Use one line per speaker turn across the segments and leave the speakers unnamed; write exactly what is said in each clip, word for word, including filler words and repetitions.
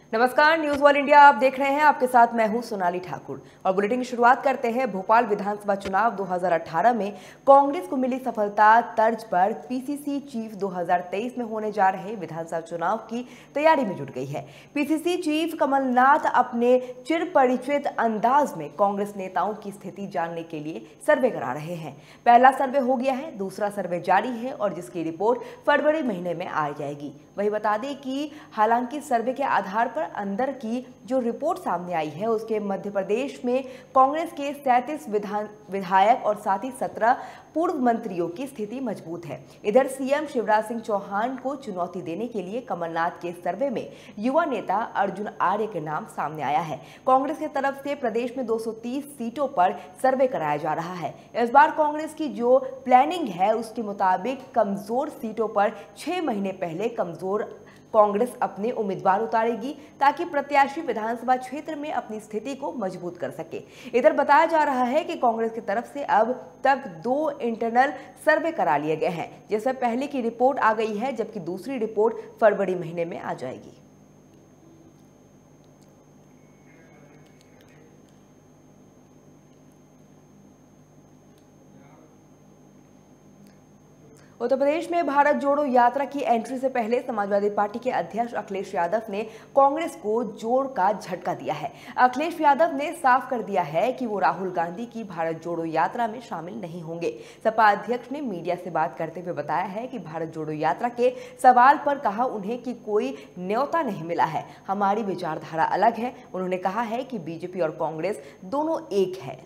नमस्कार, news world India आप देख रहे हैं। आपके साथ मैं हूं सोनाली ठाकुर और बुलेटिन की शुरुआत करते हैं। भोपाल विधानसभा चुनाव दो हज़ार अठारह में कांग्रेस को मिली सफलता तर्ज पर पीसीसी चीफ दो हज़ार तेईस में होने जा रहे विधानसभा चुनाव की तैयारी में जुट गई है। पीसीसी चीफ कमलनाथ अपने चिर परिचित अंदाज में कांग्रेस नेताओं की स्थिति जानने के लिए सर्वे करा रहे हैं। पहला सर्वे हो गया है, दूसरा सर्वे जारी है और जिसकी रिपोर्ट फरवरी महीने में आ जाएगी। वही बता दें कि हालांकि सर्वे के आधार पर अंदर की जो रिपोर्ट सामने आई है उसके मध्य प्रदेश में कांग्रेस के सैंतीस विधान विधायक और साथ ही सत्रह पूर्व मंत्रियों की स्थिति मजबूत है। इधर सीएम शिवराज सिंह चौहान को चुनौती देने के लिए कमलनाथ के सर्वे में युवा नेता अर्जुन आर्य के नाम सामने आया है। कांग्रेस की तरफ से प्रदेश में दो सौ तीस सीटों पर सर्वे कराया जा रहा है। इस बार कांग्रेस की जो प्लानिंग है उसके मुताबिक कमजोर सीटों पर छह महीने पहले कमजोर कांग्रेस अपने उम्मीदवार उतारेगी ताकि प्रत्याशी विधानसभा क्षेत्र में अपनी स्थिति को मजबूत कर सके। इधर बताया जा रहा है कि कांग्रेस की तरफ से अब तक दो इंटरनल सर्वे करा लिए गए हैं, जिसमें पहले की रिपोर्ट आ गई है जबकि दूसरी रिपोर्ट फरवरी महीने में आ जाएगी। उत्तर प्रदेश में भारत जोड़ो यात्रा की एंट्री से पहले समाजवादी पार्टी के अध्यक्ष अखिलेश यादव ने कांग्रेस को जोर का झटका दिया है। अखिलेश यादव ने साफ कर दिया है कि वो राहुल गांधी की भारत जोड़ो यात्रा में शामिल नहीं होंगे। सपा अध्यक्ष ने मीडिया से बात करते हुए बताया है कि भारत जोड़ो यात्रा के सवाल पर कहा उन्हें कि कोई न्योता नहीं मिला है, हमारी विचारधारा अलग है। उन्होंने कहा है कि बीजेपी और कांग्रेस दोनों एक है।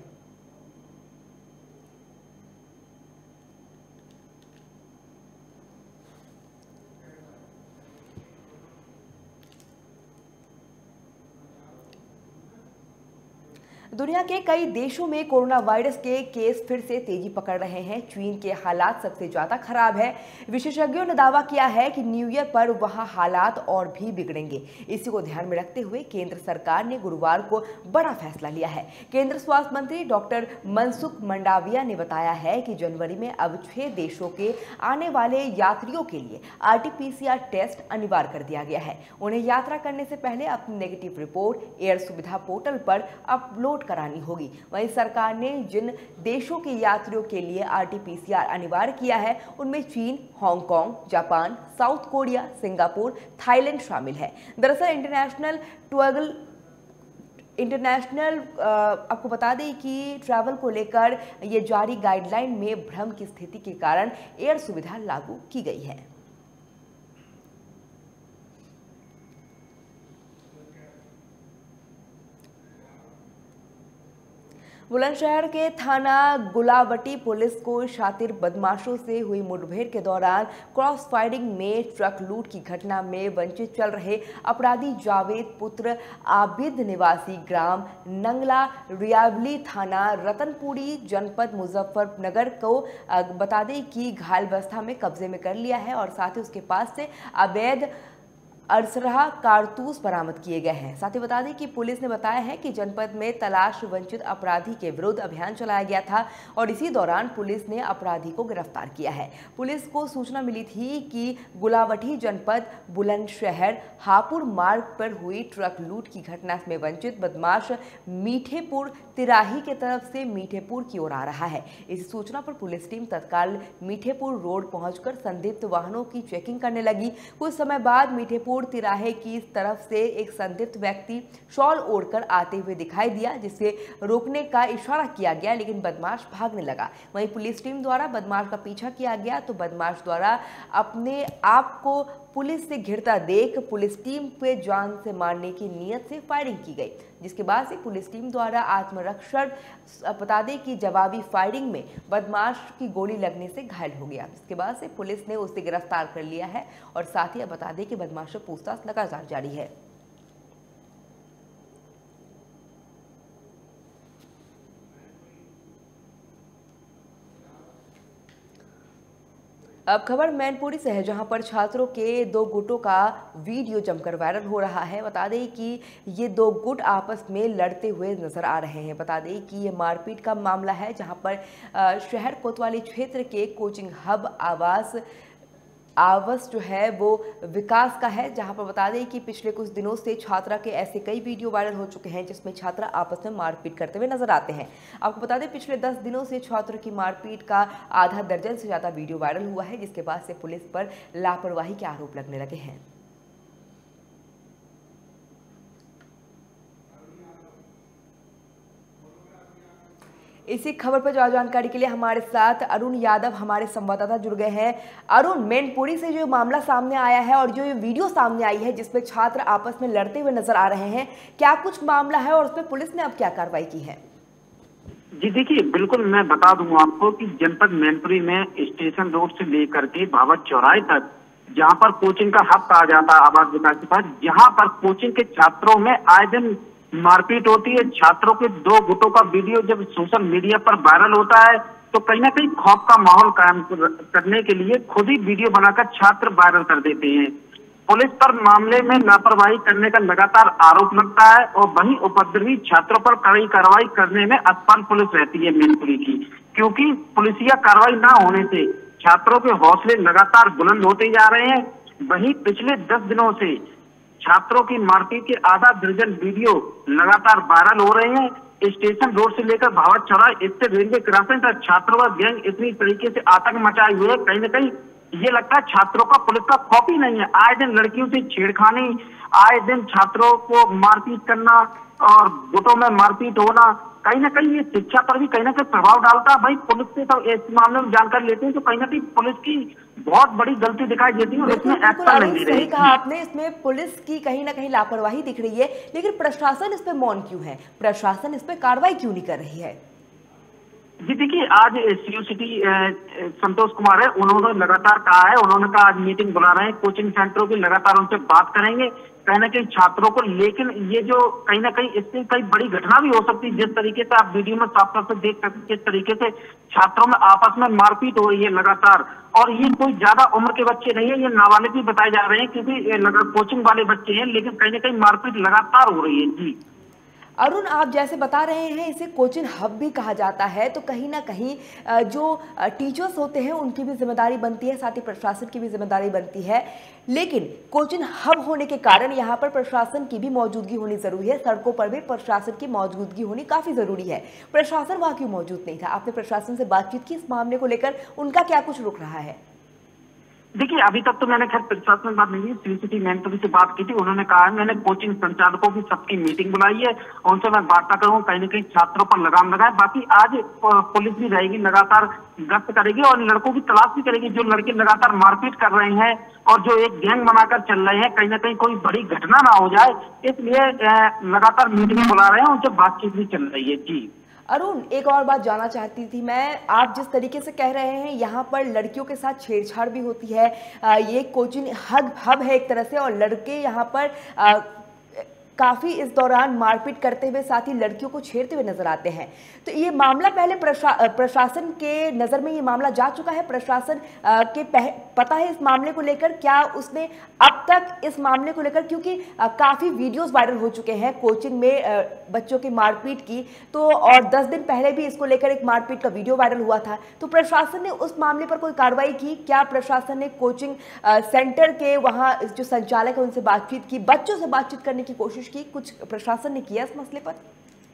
दुनिया के कई देशों में कोरोना वायरस के केस फिर से तेजी पकड़ रहे हैं। चीन के हालात सबसे ज्यादा खराब है। विशेषज्ञों ने दावा किया है कि न्यू ईयर पर वहां हालात और भी बिगड़ेंगे। इसी को ध्यान में रखते हुए केंद्र सरकार ने गुरुवार को बड़ा फैसला लिया है। केंद्र स्वास्थ्य मंत्री डॉक्टर मनसुख मंडाविया ने बताया है कि जनवरी में अब छह देशों के आने वाले यात्रियों के लिए आरटीपीसीआर टेस्ट अनिवार्य कर दिया गया है। उन्हें यात्रा करने से पहले अपनी negative report air Suvidha portal पर अपलोड करानी होगी। वहीं सरकार ने जिन देशों के यात्रियों के लिए आरटीपीसीआर अनिवार्य किया है उनमें चीन, Hong Kong, Japan, South Korea, Singapore, Thailand शामिल है। दरअसल इंटरनेशनल ट्रैवल इंटरनेशनल आपको बता दें कि ट्रैवल को लेकर ये जारी गाइडलाइन में भ्रम की स्थिति के कारण एयर सुविधा लागू की गई है। बुलंदशहर के थाना गुलावटी पुलिस को शातिर बदमाशों से हुई मुठभेड़ के दौरान क्रॉस फायरिंग में ट्रक लूट की घटना में वंचित चल रहे अपराधी जावेद पुत्र आबिद निवासी ग्राम नंगला रियावली थाना रतनपुरी जनपद मुजफ्फरनगर को बता दें कि घायल अवस्था में कब्जे में कर लिया है और साथ ही उसके पास से अवैध अरसरहा कारतूस बरामद किए गए हैं। साथ ही बता दें कि पुलिस ने बताया है कि जनपद में तलाश वंचित अपराधी के विरुद्ध अभियान चलाया गया था और इसी दौरान पुलिस ने अपराधी को गिरफ्तार किया है। पुलिस को सूचना मिली थी कि गुलावटी जनपद बुलंदशहर हापुड़ मार्ग पर हुई ट्रक लूट की घटना में वंचित बदमाश मीठेपुर तिराही के तरफ से मीठेपुर की ओर आ रहा है। इस सूचना पर पुलिस टीम तत्काल मीठेपुर रोड पहुंचकर संदिग्ध वाहनों की चेकिंग करने लगी। कुछ समय बाद मीठेपुर तिराहे की तरफ से एक संदिग्ध व्यक्ति शॉल ओढ़कर आते हुए दिखाई दिया, जिसे रोकने का इशारा किया गया लेकिन बदमाश भागने लगा। वहीं पुलिस टीम द्वारा बदमाश का पीछा किया गया तो बदमाश द्वारा अपने आप को पुलिस से घिरता देख पुलिस टीम पे जान से मारने की नीयत से फायरिंग की गई, जिसके बाद से पुलिस टीम द्वारा आत्मरक्षण बता दें कि जवाबी फायरिंग में बदमाश की गोली लगने से घायल हो गया। इसके बाद से पुलिस ने उसे गिरफ्तार कर लिया है और साथ ही बता दें कि बदमाश से पूछताछ लगातार जारी है। अब खबर मैनपुरी से है, जहां पर छात्रों के दो गुटों का वीडियो जमकर वायरल हो रहा है। बता दें कि ये दो गुट आपस में लड़ते हुए नजर आ रहे हैं। बता दें कि ये मारपीट का मामला है, जहां पर शहर कोतवाली क्षेत्र के कोचिंग हब आवास आवास जो है वो विकास का है, जहां पर बता दें कि पिछले कुछ दिनों से छात्रा के ऐसे कई वीडियो वायरल हो चुके हैं जिसमें छात्रा आपस में मारपीट करते हुए नजर आते हैं। आपको बता दें पिछले दस दिनों से छात्र की मारपीट का आधा दर्जन से ज्यादा वीडियो वायरल हुआ है, जिसके बाद से पुलिस पर लापरवाही के आरोप लगने लगे हैं। इसी खबर पर ज्यादा जानकारी के लिए हमारे साथ अरुण यादव हमारे संवाददाता जुड़ गए हैं। अरुण, मैनपुरी से जो मामला सामने आया है और जो ये वीडियो सामने आई है जिसमें छात्र आपस में लड़ते हुए नजर आ रहे हैं, क्या कुछ मामला है और उसमें पुलिस ने अब क्या कार्रवाई की है?
जी देखिए, बिल्कुल मैं बता दूं आपको कि जनपद मैनपुरी में स्टेशन रोड से लेकर के भावत चौराहे तक, जहां पर कोचिंग का हब कहा जाता है आवास विकास के पास, जहां पर कोचिंग के छात्रों में आए दिन मारपीट होती है। छात्रों के दो गुटों का वीडियो जब सोशल मीडिया पर वायरल होता है तो कहीं ना कहीं खौफ का माहौल कायम करने के लिए खुद ही वीडियो बनाकर छात्र वायरल कर देते हैं। पुलिस पर मामले में लापरवाही करने का लगातार आरोप लगता है और वहीं उपद्रवी छात्रों पर कड़ी कार्रवाई करने में असफल पुलिस रहती है मैनपुरी की, क्योंकि पुलिसिया कार्रवाई न होने से छात्रों के हौसले लगातार बुलंद होते जा रहे हैं। वहीं पिछले दस दिनों से छात्रों की मारपीट के आधा दर्जन वीडियो लगातार वायरल हो रहे हैं। स्टेशन रोड से लेकर भावत चौराहे स्थित रेलवे क्रॉसिंग तक छात्रों का गैंग इतनी तरीके से आतंक मचाए हुए है, कहीं ना कहीं ये लगता है छात्रों का पुलिस का खौफ ही नहीं है। आए दिन लड़कियों से छेड़खानी, आए दिन छात्रों को मारपीट करना और गुटों में मारपीट होना, कहीं ना कहीं ये शिक्षा पर भी कहीं ना कहीं प्रभाव डालता है। भाई पुलिस से तो इस मामले में जानकारी लेते हैं तो कहीं ना कहीं पुलिस की बहुत बड़ी गलती दिखाई देती है और इसमें एक्शन नहीं ले रही।
सही कहा आपने, इसमें पुलिस की कहीं ना कहीं लापरवाही दिख रही है, लेकिन प्रशासन इस पे मौन क्यों है? प्रशासन इस पे कार्रवाई क्यों नहीं कर रही है?
जी देखिए, आज सीयू सिटी संतोष कुमार है, उन्होंने लगातार कहा है, उन्होंने कहा आज मीटिंग बुला रहे हैं कोचिंग सेंटरों की, लगातार उनसे बात करेंगे कहीं ना कहीं छात्रों को। लेकिन ये जो कहीं ना कहीं इससे कई बड़ी घटना भी हो सकती है, जिस तरीके से आप वीडियो में साफ तौर से देख सकते हैं किस तरीके से छात्रों में आपस में मारपीट हो रही है लगातार। और ये कोई ज्यादा उम्र के बच्चे नहीं है, ये नाबालिग भी बताए जा रहे हैं क्योंकि कोचिंग वाले बच्चे हैं, लेकिन कहीं ना कहीं मारपीट लगातार हो रही है। जी
अरुण, आप जैसे बता रहे हैं इसे कोचिंग हब भी कहा जाता है, तो कहीं ना कहीं जो टीचर्स होते हैं उनकी भी जिम्मेदारी बनती है, साथ ही प्रशासन की भी जिम्मेदारी बनती है। लेकिन कोचिंग हब होने के कारण यहाँ पर प्रशासन की भी मौजूदगी होनी जरूरी है, सड़कों पर भी प्रशासन की मौजूदगी होनी काफी जरूरी है। प्रशासन वहाँ क्यों मौजूद नहीं था? आपने प्रशासन से बातचीत की इस मामले को लेकर, उनका क्या कुछ रुक रहा है?
देखिए, अभी तक तो मैंने खैर प्रशासन से बात नहीं की, सीयू सिटी मैनपुरी से बात की थी। उन्होंने कहा है मैंने कोचिंग संचालकों की सबकी मीटिंग बुलाई है, उनसे मैं वार्ता करूँ, कहीं ना कहीं छात्रों पर लगाम लगाए। बाकी आज पुलिस भी रहेगी, लगातार गश्त करेगी और लड़कों की तलाश भी करेगी जो लड़के लगातार मारपीट कर रहे हैं और जो एक गैंग बनाकर चल रहे हैं, कहीं ना कहीं कोई बड़ी घटना ना हो जाए, इसलिए लगातार मीटिंग बुला रहे हैं, उनसे बातचीत भी चल रही है। जी
अरुण, एक और बात जानना चाहती थी मैं, आप जिस तरीके से कह रहे हैं यहाँ पर लड़कियों के साथ छेड़छाड़ भी होती है, ये कोचिंग हब हब है एक तरह से, और लड़के यहाँ पर आ, काफी इस दौरान मारपीट करते हुए साथ ही लड़कियों को छेड़ते हुए नजर आते हैं। तो ये मामला पहले प्रशा, प्रशासन के नजर में ये मामला जा चुका है? प्रशासन के पह, पता है इस मामले को लेकर? क्या उसने अब तक इस मामले को लेकर, क्योंकि काफी वीडियोस वायरल हो चुके हैं कोचिंग में बच्चों की मारपीट की, तो और दस दिन पहले भी इसको लेकर एक मारपीट का वीडियो वायरल हुआ था, तो प्रशासन ने उस मामले पर कोई कार्रवाई की? क्या प्रशासन ने कोचिंग सेंटर के वहाँ जो संचालक है उनसे बातचीत की, बच्चों से बातचीत करने की कोशिश की? कुछ प्रशासन ने किया इस मसले पर?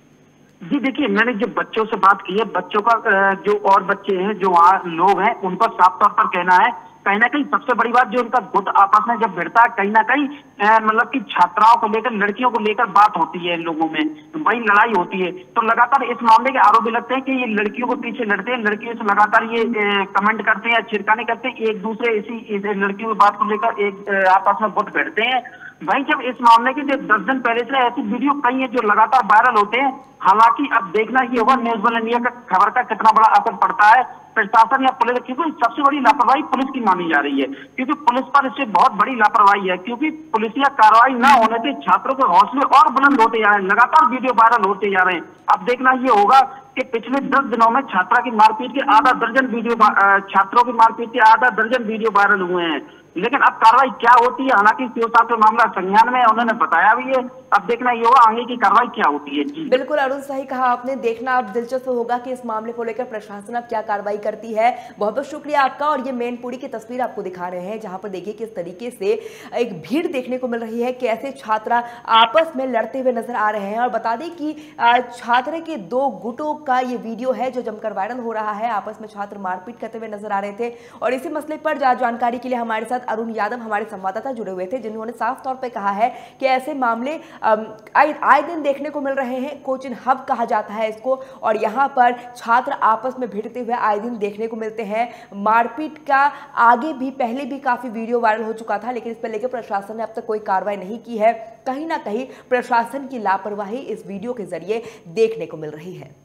जी देखिए, मैंने जो बच्चों से बात की है, बच्चों का जो और बच्चे हैं जो वहाँ लोग हैं, उनका साफ तौर पर कहना है कहीं ना कहीं सबसे बड़ी बात जो उनका गुट आपस में जब भिड़ता है, कहीं ना कहीं मतलब कि छात्राओं को लेकर, लड़कियों को लेकर बात होती है इन लोगों में, वही लड़ाई होती है। तो लगातार इस मामले के आरोप भी लगते हैं कि ये लड़कियों को पीछे लड़ते हैं, लड़कियों से लगातार ये कमेंट करते हैं, छिड़काने करते हैं, एक दूसरे इसी लड़कियों की बात को लेकर एक आपस में गुट भिड़ते हैं। वहीं जब इस मामले के दस दिन पहले से ऐसी वीडियो कई है जो लगातार वायरल होते हैं। हालांकि अब देखना ये होगा न्यूज वन इंडिया का खबर का कितना बड़ा असर पड़ता है प्रशासन या पुलिस, क्योंकि सबसे बड़ी लापरवाही पुलिस की मानी जा रही है, क्योंकि पुलिस पर इससे बहुत बड़ी लापरवाही है, क्योंकि पुलिसिया कार्रवाई न होने से छात्रों के हौसले और बुलंद होते जा रहे हैं, लगातार वीडियो वायरल होते जा रहे हैं। अब देखना ये होगा कि पिछले दस दिनों में छात्रा की मारपीट के आधा दर्जन वीडियो छात्रों की मारपीट के आधा दर्जन वीडियो वायरल हुए हैं। लेकिन अब कार्रवाई क्या होती है, हालांकि सीओ साहब का मामला संज्ञान में उन्होंने बताया भी है, अब देखना ये होगा आगे की कार्रवाई क्या होती है। जी
बिल्कुल अरुण, सही कहा आपने। देखना अब दिलचस्प होगा कि इस मामले को लेकर प्रशासन अब क्या कार्रवाई करती है। बहुत बहुत शुक्रिया आपका। और ये मैनपुरी की तस्वीर आपको दिखा रहे हैं, जहां पर देखिए किस तरीके से एक भीड़ देखने को मिल रही है, कैसे छात्रा आपस में लड़ते हुए नजर आ रहे हैं। और बता दें कि छात्र के दो गुटों का ये वीडियो है जो जमकर वायरल हो रहा है। आपस में छात्र मारपीट करते हुए नजर आ रहे थे। और इसी मसले पर जानकारी के लिए हमारे साथ अरुण यादव हमारे संवाददाता जुड़े हुए थे, जिन्होंने साफ तौर पर कहा है कि ऐसे मामले आए दिन देखने को मिल रहे हैं। कोचिंग हब कहा जाता है इसको, और यहाँ पर छात्र आपस में भिड़ते हुए आए दिन देखने को मिलते हैं। मारपीट का आगे भी पहले भी काफी वीडियो वायरल हो चुका था, लेकिन इस पर लेकर प्रशासन ने अब तक कोई कार्रवाई नहीं की है। कहीं ना कहीं प्रशासन की लापरवाही इस वीडियो के जरिए देखने को मिल रही है।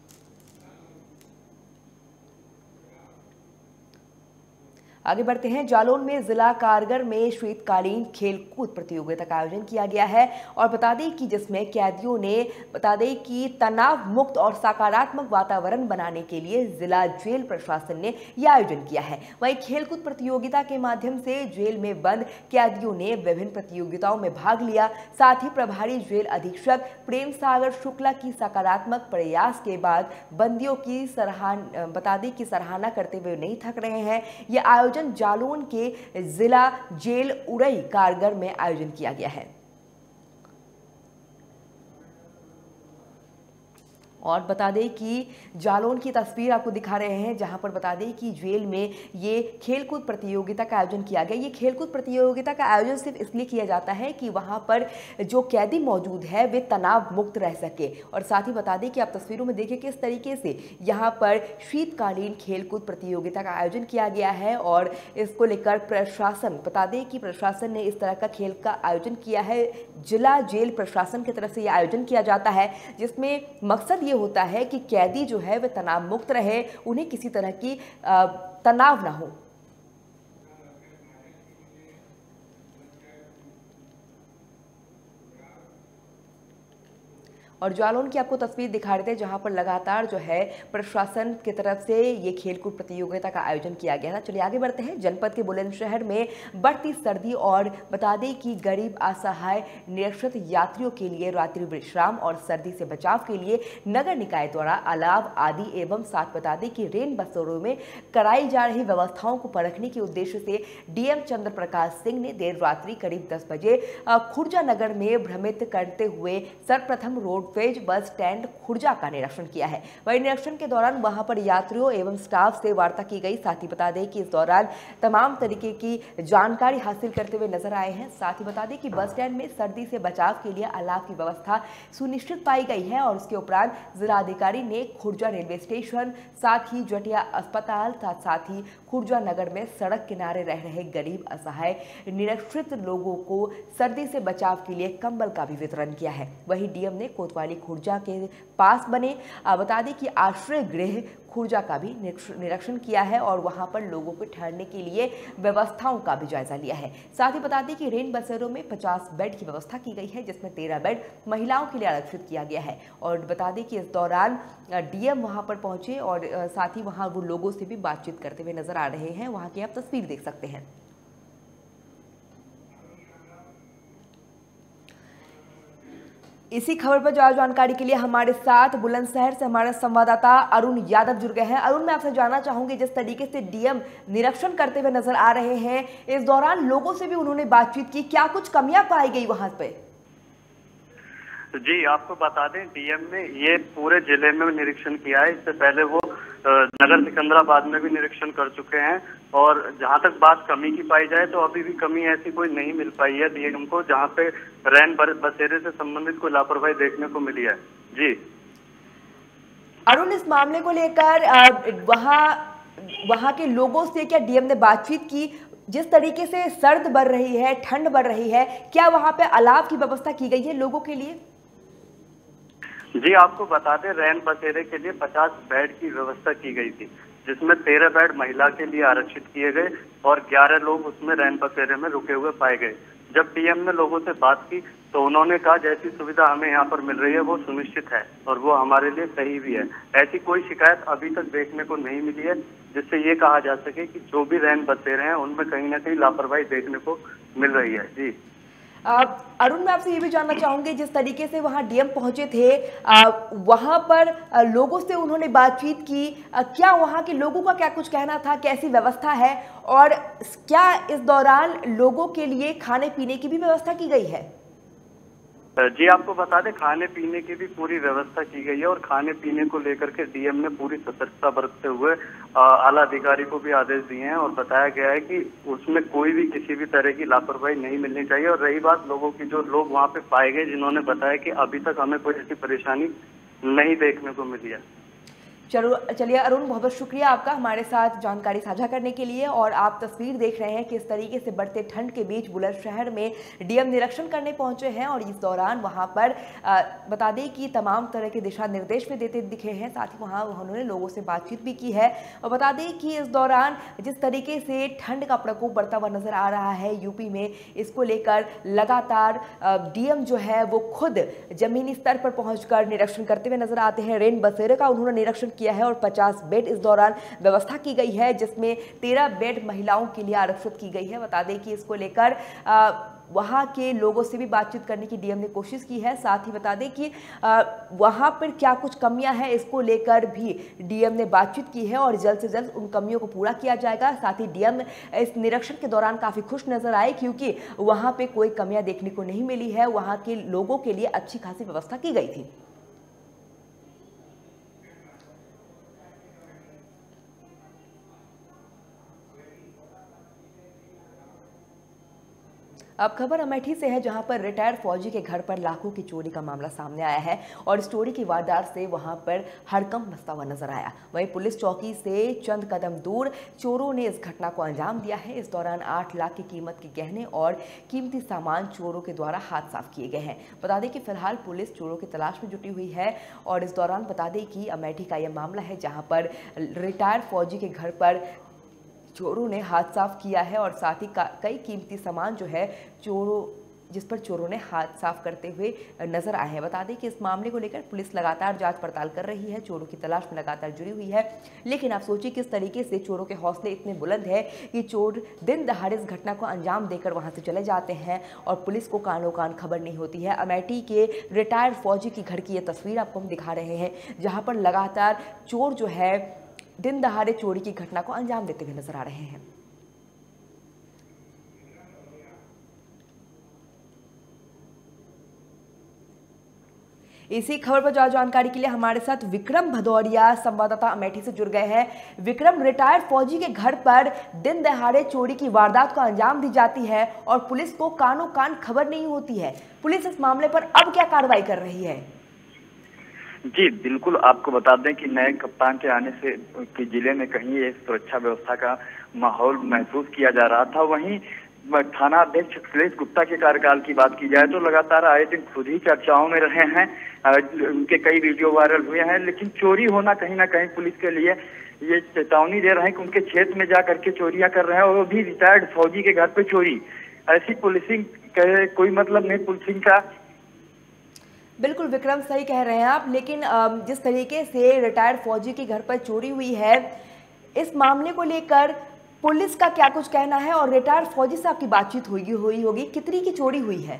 आगे बढ़ते हैं। जालौन में जिला कारगर में शीतकालीन खेलकूद प्रतियोगिता का आयोजन किया गया है, और बता दें कि जिसमें कैदियों ने बता दें कि तनाव मुक्त और सकारात्मक वातावरण बनाने के लिए जिला जेल प्रशासन ने यह आयोजन किया है। वहीं खेलकूद प्रतियोगिता के माध्यम से जेल में बंद कैदियों ने विभिन्न प्रतियोगिताओं में भाग लिया। साथ ही प्रभारी जेल अधीक्षक प्रेम सागर शुक्ला की सकारात्मक प्रयास के बाद बंदियों की सराहना बता दें कि सराहना करते हुए नहीं थक रहे हैं। यह आयोजन जालौन के जिला जेल उड़ई कारगर में आयोजन किया गया है। और बता दें कि जालौन की तस्वीर आपको दिखा रहे हैं, जहां पर बता दें कि जेल में ये खेलकूद प्रतियोगिता का आयोजन किया गया। ये खेलकूद प्रतियोगिता का आयोजन सिर्फ इसलिए किया जाता है कि वहां पर जो कैदी मौजूद है वे तनाव मुक्त रह सके। और साथ ही बता दें कि आप तस्वीरों में देखिए किस तरीके से यहाँ पर शीतकालीन खेलकूद प्रतियोगिता का आयोजन किया गया है। और इसको लेकर प्रशासन बता दें कि प्रशासन ने इस तरह का खेल का आयोजन किया है। जिला जेल प्रशासन की तरफ से यह आयोजन किया जाता है, जिसमें मकसद ये होता है कि कैदी जो है वे तनाव मुक्त रहे, उन्हें किसी तरह की तनाव ना हो। और जालौन की आपको तस्वीर दिखा रहे थे, जहां पर लगातार जो है प्रशासन की तरफ से ये खेलकूद प्रतियोगिता का आयोजन किया गया था। चलिए आगे बढ़ते हैं। जनपद के बुलंदशहर में बढ़ती सर्दी और बता दें कि गरीब असहाय निरक्षत यात्रियों के लिए रात्रि विश्राम और सर्दी से बचाव के लिए नगर निकाय द्वारा अलाव आदि एवं साथ बता दें कि रेन बसेरों में कराई जा रही व्यवस्थाओं को परखने के उद्देश्य से डीएम चंद्र प्रकाश सिंह ने देर रात्रि करीब दस बजे खुर्जा नगर में भ्रमित करते हुए सर्वप्रथम road phase bus stand Khurja का निरीक्षण किया है। वही निरीक्षण के दौरान वहां पर यात्रियों एवं स्टाफ से वार्ता की गई। साथ ही बता दें कि इस दौरान तमाम तरीके की जानकारी हासिल करते हुए नजर आए हैं। साथ ही बता दें कि बस स्टैंड में सर्दी से बचाव के लिए अलाव की व्यवस्था सुनिश्चित पाई गई है। और उसके उपरांत जिलाधिकारी ने खुर्जा रेलवे स्टेशन, साथ ही जटिया अस्पताल, साथ साथ ही खुर्जा नगर में सड़क किनारे रह रहे गरीब असहाय निरक्षित लोगों को सर्दी से बचाव के लिए कंबल का भी वितरण किया है। वही डीएम ने कोतवाली खुर्जा के पास बने बता दें कि आश्रय गृह खुर्जा का भी निरीक्षण किया है, और वहां पर लोगों को ठहरने के लिए व्यवस्थाओं का भी जायजा लिया है। साथ ही बता दें कि रेन बसेरों में पचास बेड की व्यवस्था की गई है, जिसमें तेरह बेड महिलाओं के लिए आरक्षित किया गया है। और बता दें कि इस दौरान डीएम वहां पर पहुंचे और साथ ही वहां वो लोगों से भी बातचीत करते हुए नजर आ रहे हैं। वहां की आप तस्वीर देख सकते हैं। इसी खबर पर ज्यादा जानकारी के लिए हमारे साथ बुलंदशहर से हमारे संवाददाता अरुण यादव जुड़ गए हैं। अरुण, मैं आपसे जानना चाहूंगी, जिस तरीके से डीएम निरीक्षण करते हुए नजर आ रहे हैं, इस दौरान लोगों से भी उन्होंने बातचीत की, क्या कुछ कमियां पाई गई वहां पे?
जी, आपको बता दें डीएम ने ये पूरे जिले में निरीक्षण किया है। इससे पहले वो नगर सिकंदराबाद में भी निरीक्षण कर चुके हैं। और जहां तक बात कमी की पाई जाए तो अभी भी कमी ऐसी कोई नहीं मिल पाई है डीएम को, जहां पे रैन बसेरे से संबंधित कोई लापरवाही देखने को मिली है। जी
अरुण, इस मामले को लेकर वहां वहां के लोगों से क्या डीएम ने बातचीत की? जिस तरीके से सर्द बढ़ रही है, ठंड बढ़ रही है, क्या वहां पे अलाव की व्यवस्था की गई है लोगों के लिए?
जी, आपको बता दें रैन बसेरे के लिए पचास बेड की व्यवस्था की गई थी, जिसमें तेरह बेड महिला के लिए आरक्षित किए गए और ग्यारह लोग उसमें रैन बसेरे में रुके हुए पाए गए। जब डीएम ने लोगों से बात की तो उन्होंने कहा जैसी सुविधा हमें यहाँ पर मिल रही है वो सुनिश्चित है और वो हमारे लिए सही भी है। ऐसी कोई शिकायत अभी तक देखने को नहीं मिली है जिससे ये कहा जा सके कि जो भी रैन बसेरे हैं उनमें कहीं ना कहीं लापरवाही देखने को मिल रही है। जी
अरुण, मैं आपसे ये भी जानना चाहूंगी, जिस तरीके से वहां डीएम पहुंचे थे, वहां पर लोगों से उन्होंने बातचीत की, क्या वहां के लोगों का क्या कुछ कहना था, कैसी व्यवस्था है और क्या इस दौरान लोगों के लिए खाने पीने की भी व्यवस्था की गई है?
जी आपको बता दें खाने पीने की भी पूरी व्यवस्था की गई है और खाने पीने को लेकर के डीएम ने पूरी सतर्कता बरतते हुए आला अधिकारी को भी आदेश दिए हैं और बताया गया है कि उसमें कोई भी किसी भी तरह की लापरवाही नहीं मिलनी चाहिए। और रही बात लोगों की, जो लोग वहां पे पाए गए जिन्होंने बताया कि अभी तक हमें कोई ऐसी परेशानी नहीं देखने को मिली है।
चलो चलिए अरुण, बहुत बहुत शुक्रिया आपका हमारे साथ जानकारी साझा करने के लिए। और आप तस्वीर देख रहे हैं कि इस तरीके से बढ़ते ठंड के बीच बुलंदशहर में डीएम निरीक्षण करने पहुंचे हैं और इस दौरान वहां पर आ, बता दें कि तमाम तरह के दिशा निर्देश भी देते दिखे हैं। साथ ही वहां उन्होंने लोगों से बातचीत भी की है और बता दें कि इस दौरान जिस तरीके से ठंड का प्रकोप बढ़ता हुआ नजर आ रहा है यूपी में, इसको लेकर लगातार डीएम जो है वो खुद जमीनी स्तर पर पहुंचकर निरीक्षण करते हुए नजर आते हैं। रेन बसेरे का उन्होंने निरीक्षण किया है और पचास बेड इस दौरान व्यवस्था की गई है, जिसमें तेरह बेड महिलाओं के लिए आरक्षित की गई है। बता दें कि इसको लेकर वहां के लोगों से भी बातचीत करने की डीएम ने कोशिश की है। साथ ही बता दें कि वहां पर क्या कुछ कमियां हैं, इसको लेकर भी डीएम ने बातचीत की है और जल्द से जल्द उन कमियों को पूरा किया जाएगा। साथ ही डीएम इस निरीक्षण के दौरान काफी खुश नजर आए क्योंकि वहां पे कोई कमियां देखने को नहीं मिली है। वहां के लोगों के लिए अच्छी खासी व्यवस्था की गई थी। अब खबर अमेठी से है, जहां पर रिटायर्ड फौजी के घर पर लाखों की चोरी का मामला सामने आया है और इस चोरी की वारदात से वहां पर हड़कंप मचता हुआ नजर आया। वहीं पुलिस चौकी से चंद कदम दूर चोरों ने इस घटना को अंजाम दिया है। इस दौरान आठ लाख की कीमत के गहने और कीमती सामान चोरों के द्वारा हाथ साफ किए गए हैं। बता दें कि फिलहाल पुलिस चोरों की तलाश में जुटी हुई है और इस दौरान बता दें कि अमेठी का यह मामला है जहाँ पर रिटायर्ड फौजी के घर पर चोरों ने हाथ साफ किया है और साथ ही कई कीमती सामान जो है चोरों जिस पर चोरों ने हाथ साफ करते हुए नजर आए हैं। बता दें कि इस मामले को लेकर पुलिस लगातार जांच पड़ताल कर रही है, चोरों की तलाश में लगातार जुड़ी हुई है। लेकिन आप सोचिए किस तरीके से चोरों के हौसले इतने बुलंद है कि चोर दिन दहाड़े इस घटना को अंजाम देकर वहां से चले जाते हैं और पुलिस को कानो कान खबर नहीं होती है। अमेठी के रिटायर्ड फौजी के घर की ये तस्वीर आपको हम दिखा रहे हैं, जहाँ पर लगातार चोर जो है दिन दहाड़े चोरी की घटना को अंजाम देते हुए नजर आ रहे हैं। इसी खबर पर ज्यादा जानकारी के लिए हमारे साथ विक्रम भदौरिया संवाददाता अमेठी से जुड़ गए हैं। विक्रम, रिटायर्ड फौजी के घर पर दिन दहाड़े चोरी की वारदात को अंजाम दी जाती है और पुलिस को कानो कान खबर नहीं होती है। पुलिस इस मामले पर अब क्या कार्रवाई कर रही है?
जी बिल्कुल, आपको बता दें कि नए कप्तान के आने से कि जिले में कहीं एक सुरक्षा व्यवस्था का माहौल महसूस किया जा रहा था। वहीं थाना अध्यक्ष अखिलेश गुप्ता के कार्यकाल की बात की जाए तो लगातार आए दिन खुद ही चर्चाओं में रहे हैं। उनके कई वीडियो वायरल हुए हैं, लेकिन चोरी होना कहीं ना कहीं पुलिस के लिए ये चेतावनी दे रहे हैं कि उनके क्षेत्र में जा करके चोरियां कर रहे हैं और वो भी रिटायर्ड फौजी के घर पे चोरी। ऐसी पुलिसिंग का कोई मतलब नहीं पुलिसिंग का।
बिल्कुल विक्रम, सही कह रहे हैं आप, लेकिन जिस तरीके से रिटायर्ड फौजी के घर पर चोरी हुई है, इस मामले को लेकर पुलिस का क्या कुछ कहना है और रिटायर्ड फौजी से आपकी बातचीत हुई हुई होगी, कितनी की चोरी हुई है?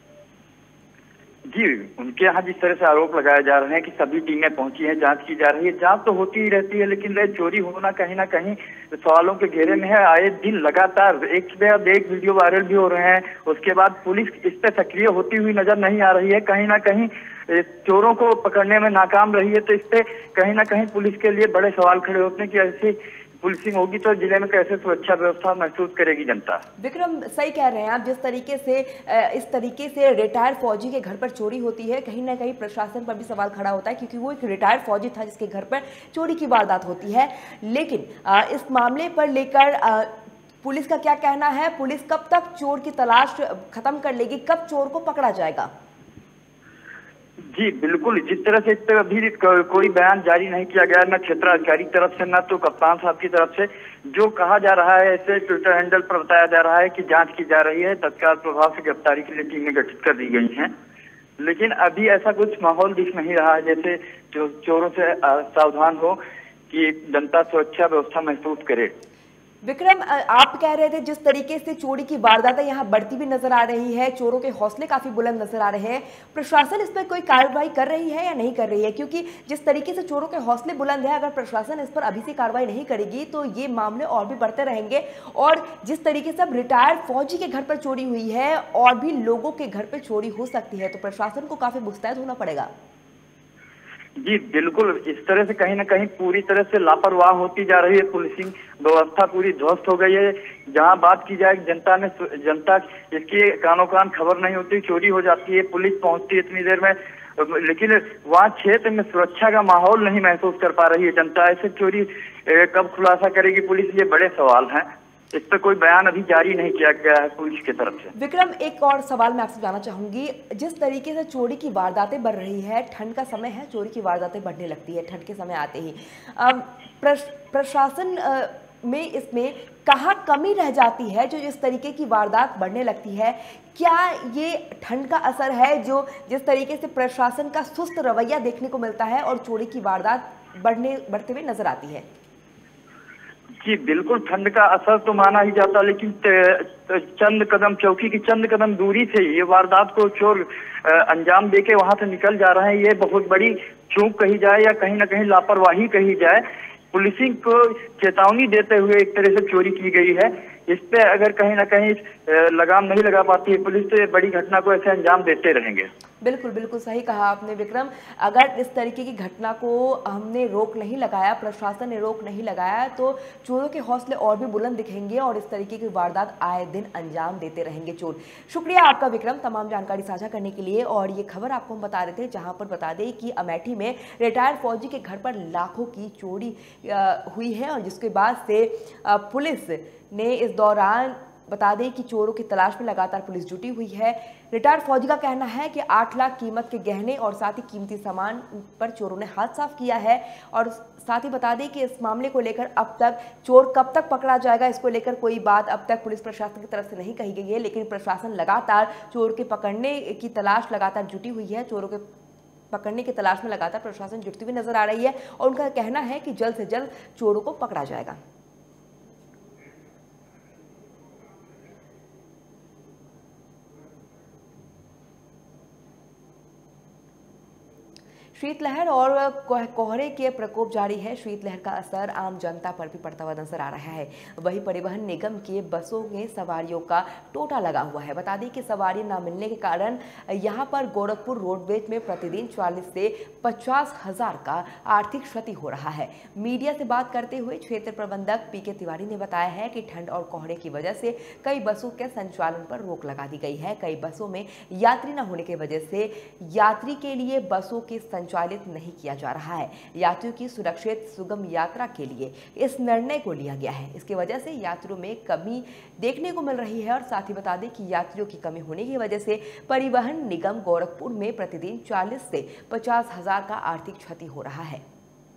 जी, उनके यहाँ जिस तरह से आरोप लगाए जा रहे हैं कि सभी टीमें पहुंची हैं, जांच की जा रही है। जांच तो होती ही रहती है, लेकिन ये चोरी होना कहीं ना कहीं सवालों के घेरे में है। आए दिन लगातार एक से बाद एक वीडियो वायरल भी हो रहे हैं। उसके बाद पुलिस इस पर सक्रिय होती हुई नजर नहीं आ रही है। कहीं ना कहीं चोरों को पकड़ने में नाकाम रही है, तो इस पे कहीं ना कहीं पुलिस के लिए बड़े सवाल खड़े होते हैं कि ऐसी पुलिसिंग होगी तो जिले में कैसे सुरक्षा व्यवस्था महसूस करेगी जनता।
विक्रम, सही कह रहे हैं आप, जिस तरीके से इस तरीके से रिटायर्ड फौजी के घर पर चोरी होती है, कहीं ना कहीं प्रशासन पर भी सवाल खड़ा होता है क्योंकि वो एक रिटायर्ड फौजी था जिसके घर पर चोरी की वारदात होती है। लेकिन इस मामले पर लेकर पुलिस का क्या कहना है? पुलिस कब तक चोर की तलाश खत्म कर लेगी, कब चोर को पकड़ा जाएगा?
जी बिल्कुल, जिस तरह से इस पर अभी कोई बयान जारी नहीं किया गया, न क्षेत्राधिकारी तरफ से न तो कप्तान साहब की तरफ से। जो कहा जा रहा है, ऐसे ट्विटर हैंडल पर बताया जा रहा है कि जांच की जा रही है, तत्काल प्रभाव से गिरफ्तारी के लिए टीमें गठित कर दी गई हैं। लेकिन अभी ऐसा कुछ माहौल दिख नहीं रहा है जैसे जो चोरों से सावधान हो कि जनता सुरक्षा व्यवस्था महसूस करे।
विक्रम, आप कह रहे थे जिस तरीके से चोरी की वारदातें यहाँ बढ़ती भी नजर आ रही है, चोरों के हौसले काफी बुलंद नजर आ रहे हैं, प्रशासन इस पर कोई कार्रवाई कर रही है या नहीं कर रही है? क्योंकि जिस तरीके से चोरों के हौसले बुलंद है, अगर प्रशासन इस पर अभी से कार्रवाई नहीं करेगी तो ये मामले और भी बढ़ते रहेंगे। और जिस तरीके से अब रिटायर्ड फौजी के घर पर चोरी हुई है और भी लोगों के घर पर चोरी हो सकती है, तो प्रशासन को काफी मुस्तैद होना पड़ेगा।
जी बिल्कुल, इस तरह से कहीं ना कहीं पूरी तरह से लापरवाह होती जा रही है, पुलिसिंग व्यवस्था पूरी ध्वस्त हो गई है। जहां बात की जाए जनता में, जनता इसकी कानों कान खबर नहीं होती, चोरी हो जाती है, पुलिस पहुंचती है इतनी देर में, लेकिन वहां क्षेत्र में सुरक्षा का माहौल नहीं महसूस कर पा रही है जनता। ऐसे चोरी कब खुलासा करेगी पुलिस, ये बड़े सवाल हैं। इस पर कोई बयान अभी जारी नहीं किया गया है पुलिस की तरफ से। विक्रम,
एक और सवाल मैं आपसे जानना चाहूंगी, जिस तरीके से चोरी की वारदातें बढ़ रही है, ठंड का समय है, चोरी की वारदातें बढ़ने लगती है ठंड के समय आते ही, प्रशासन में इसमें कहाँ कमी रह जाती है जो इस तरीके की वारदात बढ़ने लगती है? क्या ये ठंड का असर है जो जिस तरीके से प्रशासन का सुस्त रवैया देखने को मिलता है और चोरी की वारदात बढ़ने बढ़ते हुए नजर आती है?
जी बिल्कुल, ठंड का असर तो माना ही जाता, लेकिन चंद कदम, चौकी की चंद कदम दूरी से ये वारदात को चोर अंजाम देके वहां से निकल जा रहे हैं। ये बहुत बड़ी चूक कही जाए या कहीं ना कहीं लापरवाही कही जाए। पुलिसिंग को चेतावनी देते हुए एक तरह से चोरी की गई है। इस पे अगर कहीं ना कहीं लगाम नहीं लगा पाती है पुलिस, तो बड़ी घटना को ऐसे अंजाम देते रहेंगे।
बिल्कुल बिल्कुल सही कहा आपने विक्रम, अगर इस तरीके की घटना को हमने रोक नहीं लगाया, प्रशासन ने रोक नहीं लगाया, तो चोरों के हौसले और भी बुलंद दिखेंगे और इस तरीके की वारदात आए दिन अंजाम देते रहेंगे चोर। शुक्रिया आपका विक्रम तमाम जानकारी साझा करने के लिए। और ये खबर आपको हम बता रहे थे, जहां पर बता दें कि अमेठी में रिटायर्ड फौजी के घर पर लाखों की चोरी हुई है और जिसके बाद से पुलिस ने इस दौरान बता दें कि चोरों की तलाश में लगातार पुलिस जुटी हुई है। रिटायर्ड फौजी का कहना है कि आठ लाख कीमत के गहने और साथ ही कीमती सामान पर चोरों ने हाथ साफ किया है। और साथ ही बता दें कि इस मामले को लेकर अब तक चोर कब तक पकड़ा जाएगा, इसको लेकर कोई बात अब तक पुलिस प्रशासन की तरफ से नहीं कही गई है, लेकिन प्रशासन लगातार चोर के पकड़ने की तलाश लगातार जुटी हुई है। चोरों के पकड़ने की तलाश में लगातार प्रशासन जुटती हुई नजर आ रही है और उनका कहना है कि जल्द से जल्द चोरों को पकड़ा जाएगा। शीतलहर और कोहरे के प्रकोप जारी है। शीतलहर का असर आम जनता पर भी पड़ता हुआ नजर आ रहा है। वही परिवहन निगम के बसों में सवारियों का टोटा लगा हुआ है। बता दें कि सवारी न मिलने के कारण यहां पर गोरखपुर रोडवेज में प्रतिदिन चालीस से पचास हजार का आर्थिक क्षति हो रहा है। मीडिया से बात करते हुए क्षेत्र प्रबंधक पी के तिवारी ने बताया है कि ठंड और कोहरे की वजह से कई बसों के संचालन पर रोक लगा दी गई है। कई बसों में यात्री न होने की वजह से यात्री के लिए बसों के संचालित नहीं किया जा रहा है। यात्रियों की सुरक्षित सुगम यात्रा के लिए इस निर्णय को लिया गया है। इसकी वजह से यात्रियों में कमी देखने को मिल रही है और साथ ही बता दें कि यात्रियों की कमी होने की वजह से परिवहन निगम गोरखपुर में प्रतिदिन चालीस से पचास हजार का आर्थिक क्षति हो रहा है।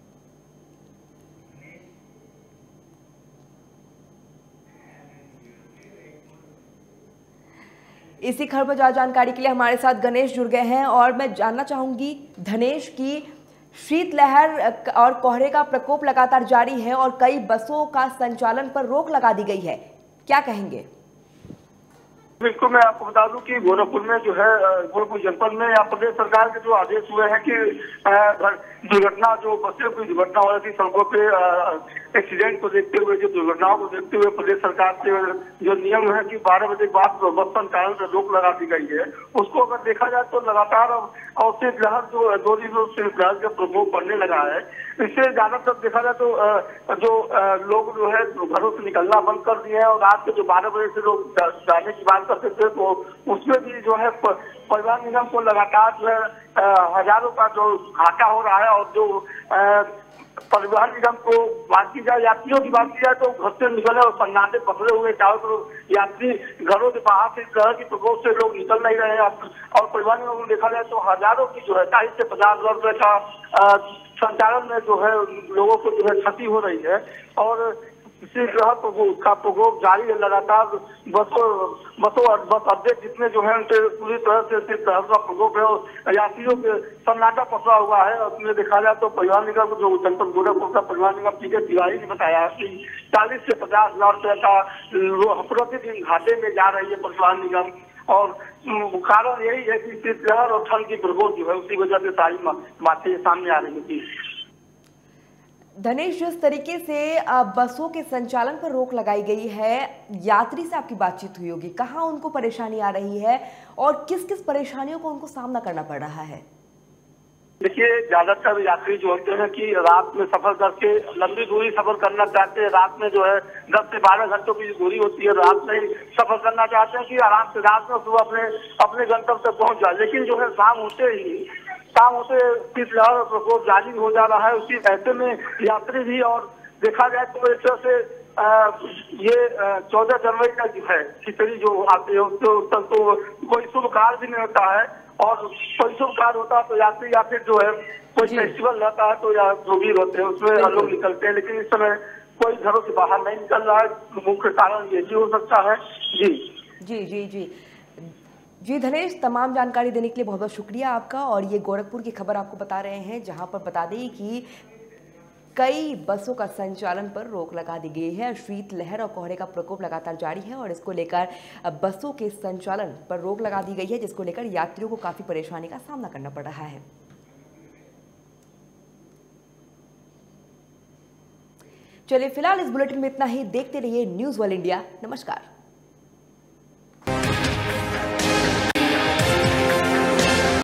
इसी खबर पर ज्यादा जानकारी के लिए हमारे साथ गणेश जुड़ गए हैं और मैं जानना चाहूंगी धनेश की शीतलहर और कोहरे का प्रकोप लगातार जारी है और कई बसों का संचालन पर रोक लगा दी गई है, क्या कहेंगे?
बिल्कुल, मैं आपको बता दूं कि गोरखपुर में जो है गोरखपुर जनपद में या प्रदेश सरकार के जो आदेश हुए हैं कि दुर्घटना जो बसों की दुर्घटना हो रही थी सड़कों पे एक्सीडेंट को देखते हुए, जो दुर्घटनाओं को देखते हुए प्रदेश सरकार से जो नियम है कि बारह बजे के बाद बस संचालन पर रोक लगा दी गई है, उसको अगर देखा जाए तो लगातार और शीतलहर जो दो दिनों से शीतलहर का प्रकोप बढ़ने लगा है। इससे ज्यादातर देखा जाए तो जो लोग जो है घरों से निकलना बंद कर दिए हैं और रात के जो बारह बजे से लोग जाने की बात करते थे तो उसमें भी जो है परिवहन निगम को लगातार जो है हजारों का जो घाटा हो रहा है और जो परिवहन निगम को बात की जाए, यात्रियों की बात की जाए तो घर से निकले और सन्नाटे पकड़े हुए चारों तरफ यात्री घरों के बाहर से इस तरह की प्रकोप से लोग निकल नहीं रहे हैं। और परिवहन निगम को देखा जाए तो हजारों की जो है चालीस से पचास हजार रुपए का संचालन में जो है लोगों को जो है क्षति हो रही है। और इसी तरह का प्रकोप जारी है लगातार। बसों बसों बस अड्डे जितने जो है उनके पूरी तरह से इसी तरह का प्रकोप है और यात्रियों के सन्नाटा पसरा हुआ है। उसमें देखा जाए तो परिवहन निगम जो जनपद गोरखपुर का परिवहन निगम पी के तिवारी ने बताया कि चालीस से पचास हजार रुपये का प्रतिदिन घाटे में जा रही है परिवहन निगम। और कारण यही है कि शीतलहर और ठंड की प्रकोप जो है उसी वजह से सारी बातें सामने आ रही थी।
धनेश, जिस तरीके से बसों के संचालन पर रोक लगाई गई है, यात्री से आपकी बातचीत हुई होगी, कहाँ उनको परेशानी आ रही है और किस किस परेशानियों को उनको सामना करना पड़ रहा है?
देखिए, ज्यादातर यात्री जो होते हैं कि रात में सफर करके लंबी दूरी सफर करना चाहते हैं। रात में जो है दस से बारह घंटों की दूरी होती है, रात में ही सफर करना चाहते हैं कि आराम से रात में सुबह अपने अपने गंतव्य तक पहुंच जाए। लेकिन जो है शाम होते ही शाम होते शीतलहर और प्रकोप जारी हो जा रहा है। उसी ऐसे में यात्री भी, और देखा जाए तो एक तरह से आ, ये चौदह जनवरी का जो है खिचड़ी जो आती है उसको तो कोई शुभ कार्य भी नहीं होता है। और कोई शुभ कार्य होता है तो यात्री या फिर जो है कोई फेस्टिवल रहता है तो या जो भी होते हैं उसमें लोग निकलते हैं। लेकिन इस समय कोई घरों से बाहर नहीं निकल रहा है। मुख्य कारण ये भी हो सकता है। जी
जी जी जी जी धनेश, तमाम जानकारी देने के लिए बहुत बहुत शुक्रिया आपका। और ये गोरखपुर की खबर आपको बता रहे हैं, जहां पर बता दें कि कई बसों का संचालन पर रोक लगा दी गई है। शीतलहर और कोहरे का प्रकोप लगातार जारी है और इसको लेकर बसों के संचालन पर रोक लगा दी गई है, जिसको लेकर यात्रियों को काफी परेशानी का सामना करना पड़ रहा है। चलिए, फिलहाल इस बुलेटिन में इतना ही। देखते रहिए न्यूज़ वर्ल्ड इंडिया। नमस्कार।